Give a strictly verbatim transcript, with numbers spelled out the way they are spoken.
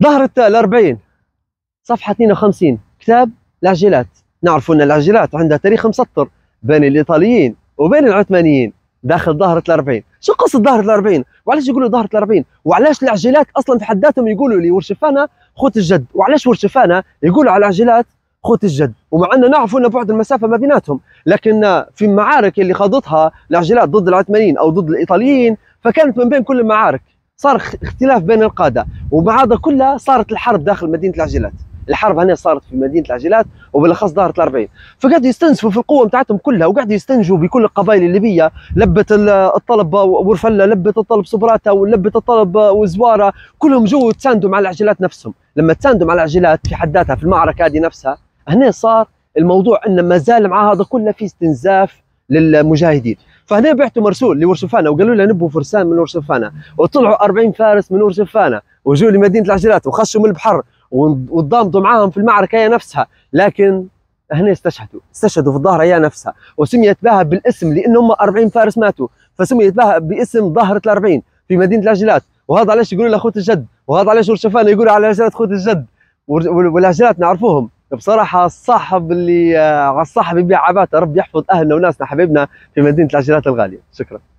ظهرة الأربعين صفحة اثنين وخمسين كتاب العجلات. نعرف أن العجلات عندها تاريخ مسطر بين الإيطاليين وبين العثمانيين داخل ظهرة الأربعين. شو قصة ظهرة الأربعين؟ وعلاش يقولوا ظهرة الأربعين؟ وعلاش العجلات أصلا في حد ذاتهم يقولوا لي ورشفانة خوت الجد؟ وعلاش ورشفانة يقولوا على العجلات خوت الجد؟ ومع أن نعرف أن بعد المسافة ما بيناتهم، لكن في المعارك اللي خاضتها العجلات ضد العثمانيين أو ضد الإيطاليين فكانت من بين كل المعارك صار اختلاف بين القادة، ومع هذا كله صارت الحرب داخل مدينة العجلات. الحرب هنا صارت في مدينة العجلات وبالاخص ظهرة الأربعين، فقعدوا يستنزفوا في القوة بتاعتهم كلها وقعدوا يستنجوا بكل القبائل الليبية. لبت الطلب ورفلة، لبت الطلب سبراتا، ولبت الطلب وزوارة، كلهم جو تساندوا مع العجلات نفسهم. لما تساندوا مع العجلات في حد ذاتها في المعركة هذه نفسها، هنا صار الموضوع ان ما زال مع هذا كله في استنزاف للمجاهدين. فهنا بعثوا مرسول لورشفانة وقالوا له نبوا فرسان من ورشفانة، وطلعوا أربعين فارس من ورشفانة وجوا لمدينة العجلات وخشوا من البحر وانضموا معاهم في المعركة هي نفسها. لكن هنا استشهدوا استشهدوا في الظاهرة هي نفسها، وسميت بها بالاسم لأن هم أربعين فارس ماتوا، فسميت بها باسم ظاهرة الأربعين في مدينة العجلات. وهذا علاش يقولوا لها خوت الجد، وهذا علاش ورشفانة يقولوا على العجلات خوت الجد. والعجلات نعرفوهم بصراحة الصاحب اللي على الصاحب يبيع عباته. ربي يحفظ أهلنا وناسنا حبيبنا في مدينة العجلات الغالية. شكرا.